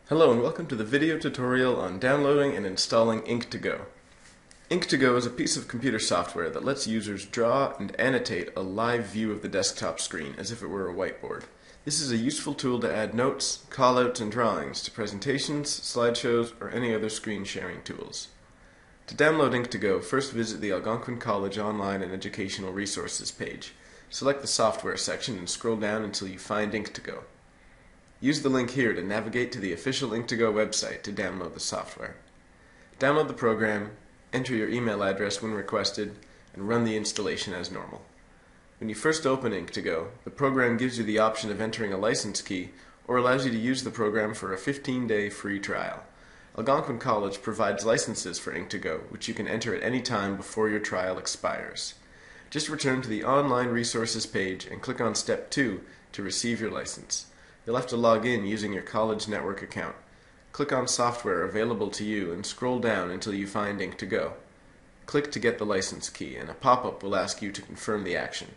Hello and welcome to the video tutorial on downloading and installing Ink2Go. Ink2Go is a piece of computer software that lets users draw and annotate a live view of the desktop screen as if it were a whiteboard. This is a useful tool to add notes, callouts, and drawings to presentations, slideshows, or any other screen sharing tools. To download Ink2Go, first visit the Algonquin College Online and Educational Resources page. Select the Software section and scroll down until you find Ink2Go. Use the link here to navigate to the official Ink2Go website to download the software. Download the program, enter your email address when requested, and run the installation as normal. When you first open Ink2Go, the program gives you the option of entering a license key or allows you to use the program for a 15-day free trial. Algonquin College provides licenses for Ink2Go, which you can enter at any time before your trial expires. Just return to the Online Resources page and click on Step 2 to receive your license. You'll have to log in using your college network account. Click on Software available to you and scroll down until you find Ink2Go. Click to get the license key, and a pop-up will ask you to confirm the action.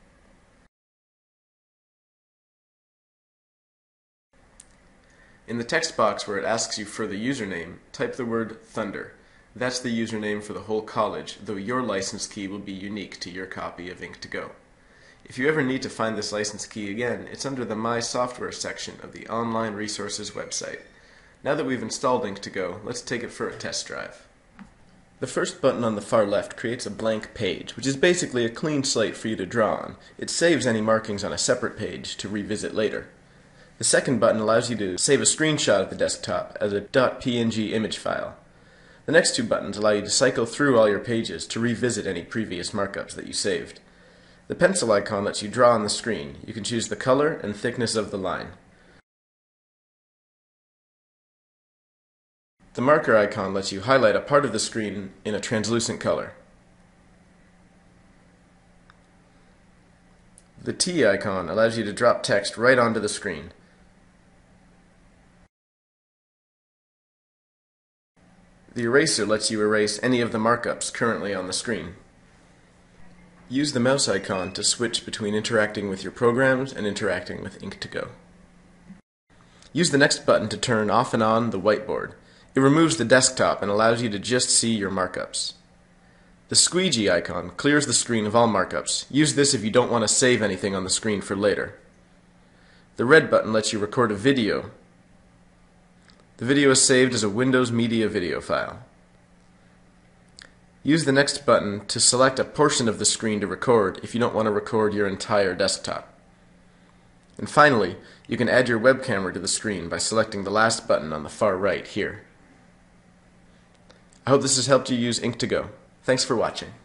In the text box where it asks you for the username, type the word Thunder. That's the username for the whole college, though your license key will be unique to your copy of Ink2Go. If you ever need to find this license key again, it's under the My Software section of the Online Resources website. Now that we've installed Ink2Go, let's take it for a test drive. The first button on the far left creates a blank page, which is basically a clean slate for you to draw on. It saves any markings on a separate page to revisit later. The second button allows you to save a screenshot of the desktop as a .png image file. The next two buttons allow you to cycle through all your pages to revisit any previous markups that you saved. The pencil icon lets you draw on the screen. You can choose the color and thickness of the line. The marker icon lets you highlight a part of the screen in a translucent color. The T icon allows you to drop text right onto the screen. The eraser lets you erase any of the markups currently on the screen. Use the mouse icon to switch between interacting with your programs and interacting with Ink2Go. Use the next button to turn off and on the whiteboard. It removes the desktop and allows you to just see your markups. The squeegee icon clears the screen of all markups. Use this if you don't want to save anything on the screen for later. The red button lets you record a video. The video is saved as a Windows Media video file. Use the next button to select a portion of the screen to record if you don't want to record your entire desktop. And finally, you can add your web camera to the screen by selecting the last button on the far right here. I hope this has helped you use Ink2Go. Thanks for watching.